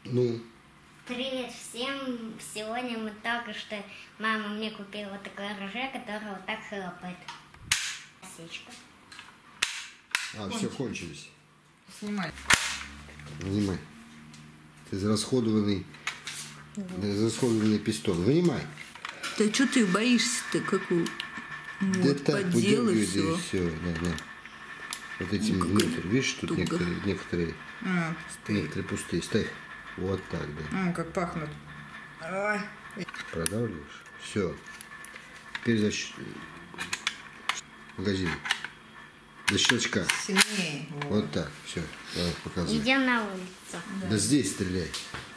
Ну. Привет всем! Сегодня мы только что... Мама мне купила вот такое оружие, которое вот так хлопает. Осечка. Все, кончились. Снимай. Вынимай. Это израсходованный пистон. Вынимай. Да что ты боишься-то, какую? Да Вот, так, поделай и все. Да. Вот этим внутрь. Видишь, тут некоторые пустые. Ставь. Вот так, да. Как пахнут. Ой. Продавливаешь. Все. Теперь магазин. До щелчка. Сильнее. Вот так. Все. Давай, показывай. Идем на улицу. Да здесь стреляй.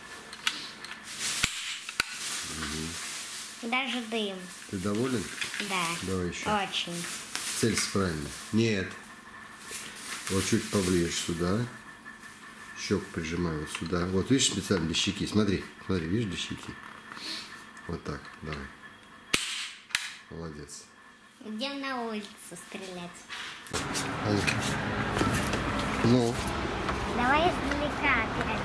Даже дым. Ты доволен? Да. Давай еще. Очень. Целься правильно. Нет. Вот чуть поближе сюда. Щеку прижимаю вот сюда. Вот видишь специально для щеки. Смотри, видишь для щеки. Вот так. Давай. Молодец. Идем на улицу стрелять. Ну. Давай издалека опять.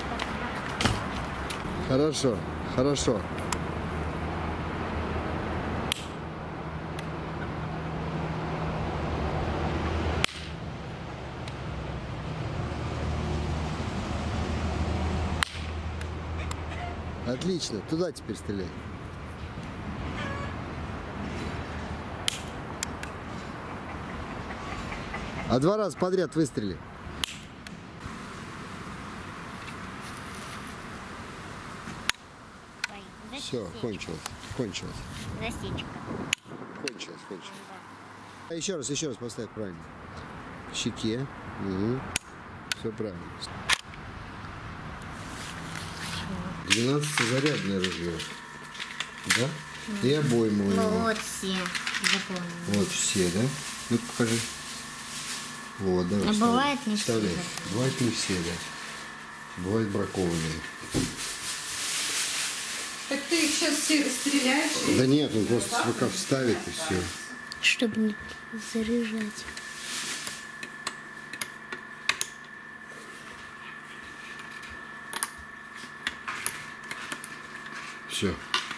Хорошо. Отлично. Туда теперь стреляй. А 2 раза подряд выстрели. Ой, Все, кончилось. Засечка. Кончилось. А еще раз поставь правильно. К щеке. Угу. Все правильно. 12-зарядное ружье. Да? И обойму. Вот все. Запомнил. Вот все, да? Ну покажи. Вот, давай. А бывает не все. Вставляй. Бывает не все, да. Бывают бракованные. Так ты их сейчас стреляешь? Да нет, он просто пока вставит и все. Чтобы не заряжать. Все.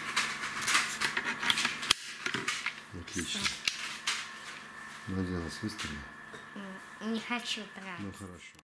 Отлично. Надеялась, выстрелил. Не хочу тратить. Ну хорошо.